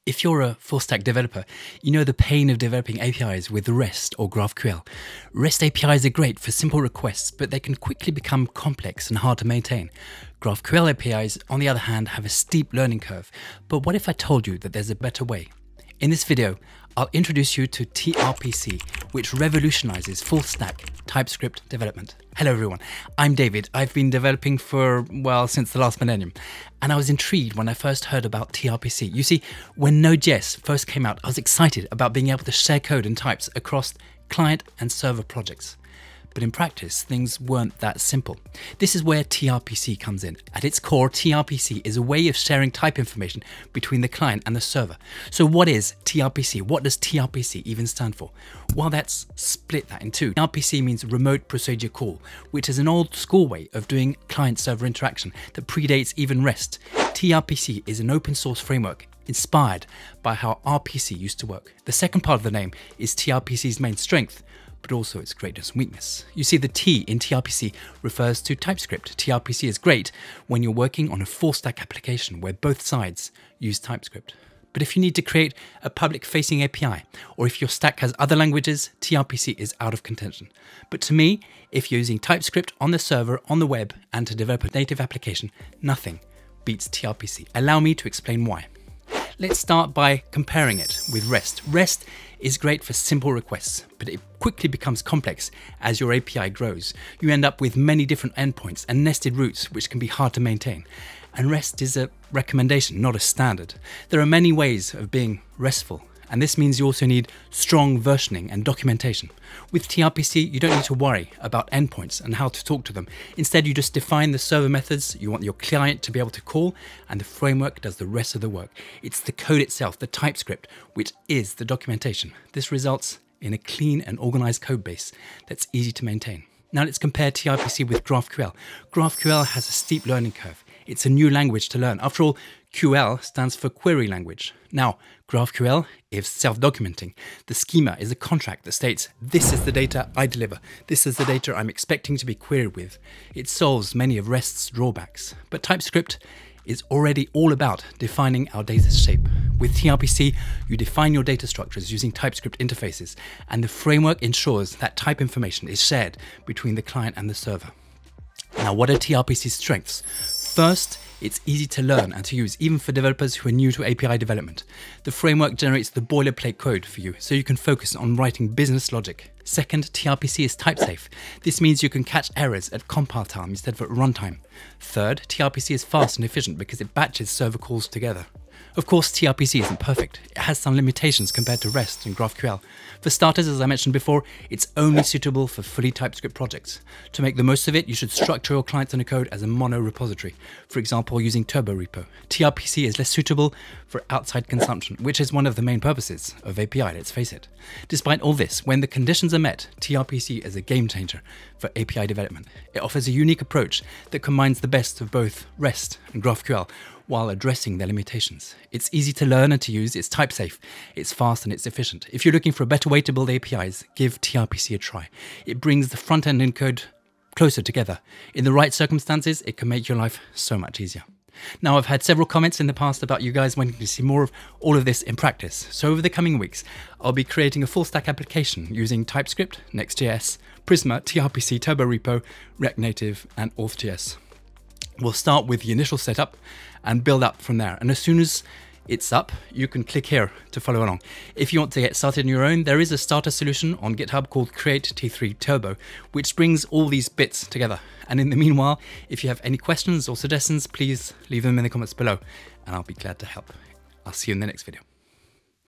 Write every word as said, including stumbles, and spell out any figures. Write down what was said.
If you're a full-stack developer, you know the pain of developing A P Is with REST or GraphQL. REST A P Is are great for simple requests, but they can quickly become complex and hard to maintain. GraphQL A P Is, on the other hand, have a steep learning curve. But what if I told you that there's a better way? In this video, I'll introduce you to T R P C, which revolutionises full-stack TypeScript development. Hello everyone, I'm David. I've been developing for, well, since the last millennium, and I was intrigued when I first heard about T R P C. You see, when Node.js first came out, I was excited about being able to share code and types across client and server projects. But in practice, things weren't that simple. This is where T R P C comes in. At its core, T R P C is a way of sharing type information between the client and the server. So what is T R P C? What does T R P C even stand for? Well, let's split that in two. T R P C means Remote Procedure Call, which is an old school way of doing client-server interaction that predates even REST. T R P C is an open source framework inspired by how R P C used to work. The second part of the name is T R P C's main strength, but also its greatest weakness. You see, the T in T R P C refers to TypeScript. T R P C is great when you're working on a full-stack application where both sides use TypeScript. But if you need to create a public-facing A P I, or if your stack has other languages, T R P C is out of contention. But to me, if you're using TypeScript on the server, on the web, and to develop a native application, nothing beats T R P C. Allow me to explain why. Let's start by comparing it with REST. REST is great for simple requests, but it quickly becomes complex as your A P I grows. You end up with many different endpoints and nested routes, which can be hard to maintain. And REST is a recommendation, not a standard. There are many ways of being RESTful, and this means you also need strong versioning and documentation. With T R P C, you don't need to worry about endpoints and how to talk to them. Instead, you just define the server methods you want your client to be able to call, and the framework does the rest of the work. It's the code itself, the TypeScript, which is the documentation. This results in a clean and organized code base that's easy to maintain. Now let's compare T R P C with GraphQL. GraphQL has a steep learning curve. It's a new language to learn. After all, Q L stands for query language. Now, GraphQL is self-documenting. The schema is a contract that states, this is the data I deliver. This is the data I'm expecting to be queried with. It solves many of REST's drawbacks. But TypeScript is already all about defining our data shape. With T R P C, you define your data structures using TypeScript interfaces, and the framework ensures that type information is shared between the client and the server. Now, what are T R P C's strengths? First, it's easy to learn and to use, even for developers who are new to A P I development. The framework generates the boilerplate code for you, so you can focus on writing business logic. Second, T R P C is type safe. This means you can catch errors at compile time instead of at runtime. Third, T R P C is fast and efficient because it batches server calls together. Of course, T R P C isn't perfect. It has some limitations compared to REST and GraphQL. For starters, as I mentioned before, it's only suitable for fully TypeScript projects. To make the most of it, you should structure your clients and a code as a mono repository, for example, using Turbo Repo. T R P C is less suitable for outside consumption, which is one of the main purposes of A P I, let's face it. Despite all this, when the conditions are met, T R P C is a game changer for A P I development. It offers a unique approach that combines the best of both REST and GraphQL, while addressing their limitations. It's easy to learn and to use, it's type safe, it's fast and it's efficient. If you're looking for a better way to build A P Is, give T R P C a try. It brings the front end and code closer together. In the right circumstances, it can make your life so much easier. Now, I've had several comments in the past about you guys wanting to see more of all of this in practice. So over the coming weeks, I'll be creating a full stack application using TypeScript, Next.js, Prisma, T R P C, Turbo Repo, React Native, and Auth.js. We'll start with the initial setup and build up from there. And as soon as it's up, you can click here to follow along. If you want to get started on your own, there is a starter solution on GitHub called Create T three Turbo, which brings all these bits together. And in the meanwhile, if you have any questions or suggestions, please leave them in the comments below, and I'll be glad to help. I'll see you in the next video.